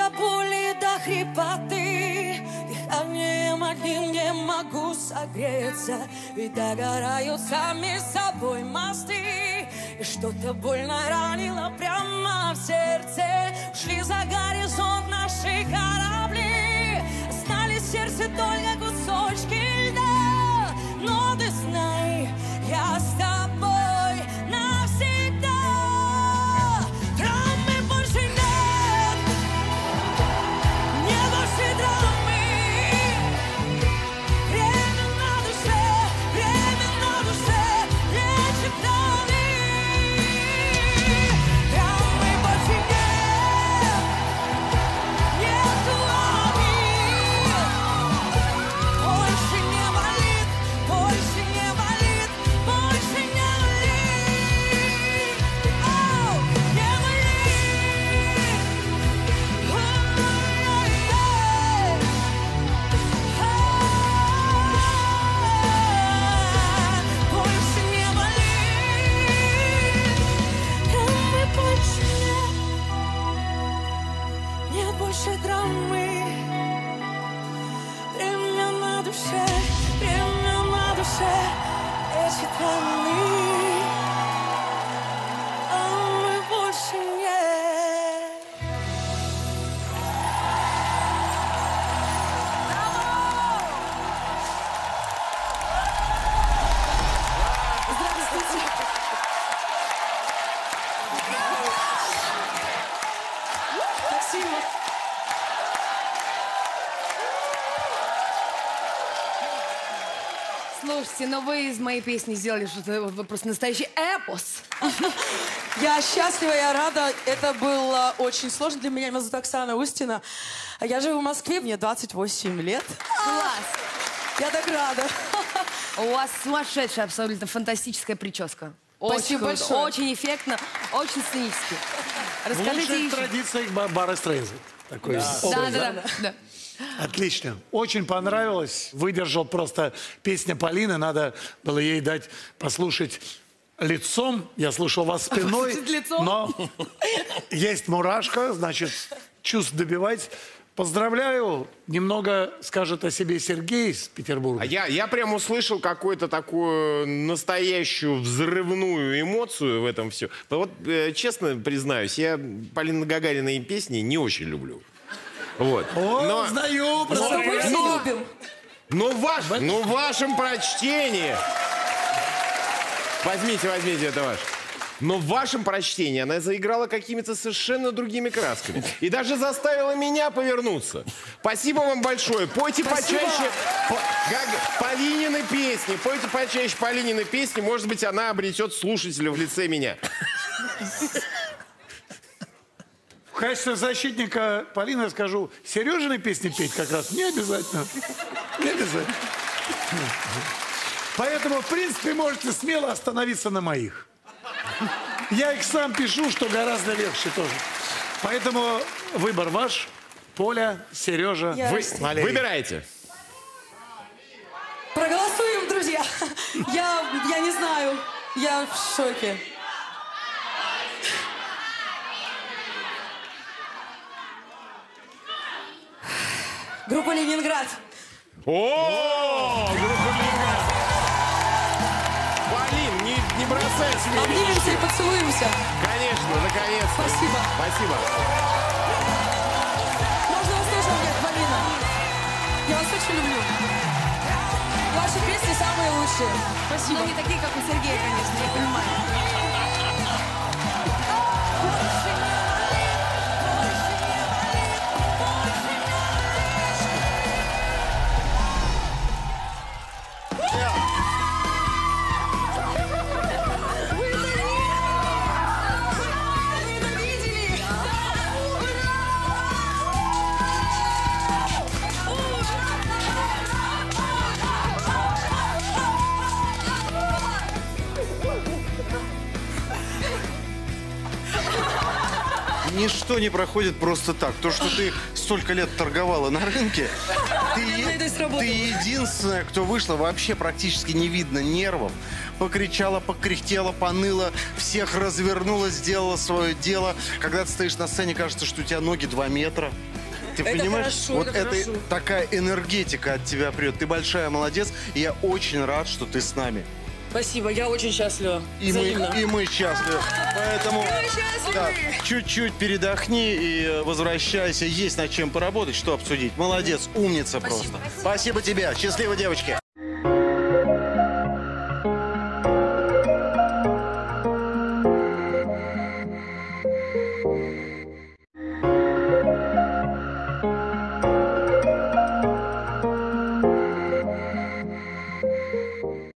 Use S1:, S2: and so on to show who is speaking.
S1: до боли, до хрипоты, дыханием одним не могу согреться. И догорают сами собой мосты. И что-то больно ранило прямо в сердце. Ушли за горизонт наши корабли. Остались в сердце только кусочки льда. Но ты знай, я с тобой навсегда. Драмы больше нет, не больше драмы. Время на душе лечит раны. Драмы больше нет, нету обид. Больше не болит, больше не болит, больше не болит. Оу, не болит. Ой-ой-ой. Больше не болит. Драмы больше нет. Нет больше драмы. Время на душе лечит раны. Драмы больше нет. Здравствуйте. Спасибо.
S2: Слушайте, но вы из моей песни сделали что-то просто настоящий эпос.
S1: Я счастлива, я рада. Это было очень сложно для меня. Меня зовут Оксана Устина. Я живу в Москве, мне 28 лет.
S2: Класс.
S1: Я так рада.
S2: У вас сумасшедшая, абсолютно фантастическая прическа.
S1: Спасибо
S2: Очень круто,
S1: большое.
S2: очень эффектно, очень сценически.
S3: В
S2: Расскажите
S3: лучших
S2: еще.
S3: традициях Барбары Стрейзанд. Такой образ.
S2: Да.
S3: Отлично. Очень понравилось. Выдержал просто песня Полины. Надо было ей дать послушать лицом. Я слушал вас спиной.
S2: Послушать лицом?
S3: Но есть мурашка, значит, чувств добивать. Поздравляю. Немного скажет о себе Сергей из Петербурга.
S4: А я прям услышал какую-то такую настоящую взрывную эмоцию в этом все. Вот честно признаюсь, я Полины Гагариной песни не очень люблю. Вот.
S3: О, знаю.
S1: Мы все любим.
S4: Но в вашем прочтении... Возьмите, это ваше. Но в вашем прочтении она заиграла какими-то совершенно другими красками. И даже заставила меня повернуться. Спасибо вам большое. Пойте почаще Полинины песни. Пойте почаще Полинины песни. Может быть, она обретет слушателя в лице меня.
S3: В качестве защитника Полины я скажу, Сережины песни петь как раз не обязательно. Не обязательно. Поэтому, в принципе, можете смело остановиться на моих. Я их сам пишу, что гораздо легче тоже. Поэтому выбор ваш. Поля, Сережа, Валерий.
S4: Выбирайте.
S1: Проголосуем, друзья. Я не знаю. Я в шоке. Группа «Ленинград».
S4: О, группа «Ленинград». Полин, не бросай себе.
S1: Обнимемся и поцелуемся.
S4: Конечно, наконец-то.
S1: Спасибо.
S4: Спасибо.
S1: Можно вас тоже обнять, Полина? Я вас очень люблю. Ваши песни самые лучшие. Спасибо.
S2: Ну, не такие, как у Сергея, конечно, я понимаю.
S5: Ничто не проходит просто так. То, что ты столько лет торговала на рынке, ты единственная, кто вышла, вообще практически не видно нервов. Покричала, покряхтела, поныла, всех развернула, сделала свое дело. Когда ты стоишь на сцене, кажется, что у тебя ноги 2 метра. Ты
S1: Это
S5: понимаешь,
S1: хорошо,
S5: вот
S1: это хорошо.
S5: такая энергетика от тебя прет. Ты большая молодец, и я очень рад, что ты с нами.
S1: Спасибо, я очень счастлива.
S5: И мы счастливы. Поэтому да, чуть-чуть передохни и возвращайся. Есть над чем поработать, что обсудить. Молодец, умница просто. Спасибо тебе. Счастливо, девочки.